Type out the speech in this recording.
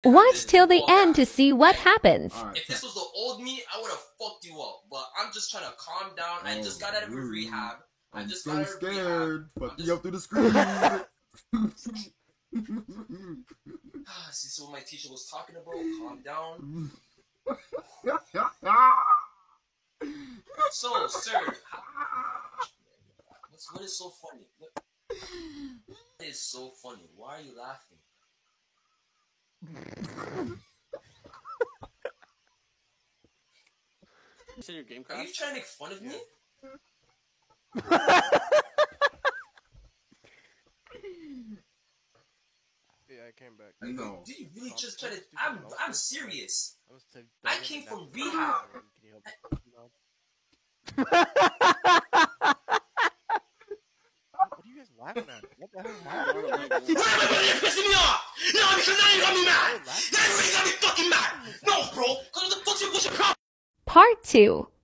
Watch till the end to see what happens. Right, if this was the old me, I would have fucked you up. But I'm just trying to calm down. I just got out of rehab. I'm just so scared. Fuck me up through the screen. See, so what my teacher was talking about. Calm down. So, sir, what is so funny? What is so funny? Why are you laughing? You said your game Are you trying to make fun of me? Yeah, I came back. No. Did you really just try to? I'm serious. I came from rehab. What are you guys laughing at? What the hell happened? You're pissing me off! No, because now you got me mad! Now you really got me fucking mad! No, bro! Because what the fuck's your problem? Part 2.